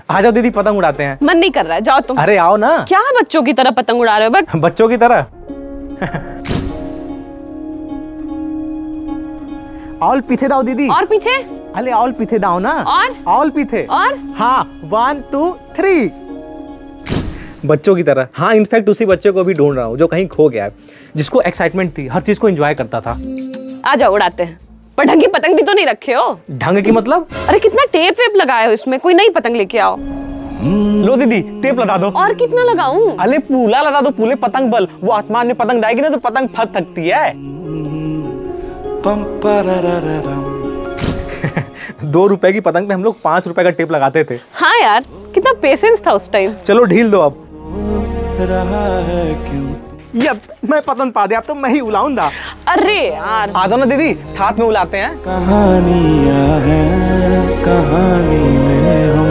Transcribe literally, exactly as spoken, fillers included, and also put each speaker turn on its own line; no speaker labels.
आ जाओ दीदी, पतंग उड़ाते हैं।
मन नहीं कर रहा है, जाओ तुम।
अरे आओ ना।
क्या बच्चों की तरह पतंग उड़ा रहे हो? बस
बच्चों की तरह। ऑल पीछे दाओ दीदी।
और पीछे।
अरे ऑल पीछे दाओ ना।
और
ऑल पीछे।
और
हाँ, वन टू थ्री। बच्चों की तरह। हाँ, इनफैक्ट उसी बच्चे को भी ढूंढ रहा हूँ जो कहीं खो गया है, जिसको एक्साइटमेंट थी, हर चीज को एंजॉय करता था।
आ जाओ, उड़ाते हैं। पर ढंग की पतंग भी तो नहीं रखे हो।
ढंग की मतलब?
अरे कितना टेप वेप लगाए हो इसमें, कोई नई पतंग लेके आओ।
लो दीदी, टेप लगा दो।
और कितना लगाऊं?
अरे पूला लगा दो, पूले पतंग बल। वो आसमान में पतंग जाएगी ना तो पतंग फंस सकती है। दो रुपए की पतंग पे हम लोग पांच रुपए का टेप लगाते थे।
हाँ यार, कितना पेशेंस था उस टाइम।
चलो ढील दो अब। ये मैं पतंग पा दे, अब तो मैं ही उड़ाऊंगा।
अरे यार,
आ दो ना दीदी, साथ में उड़ाते हैं।
कहानियां हैं, कहानी में हम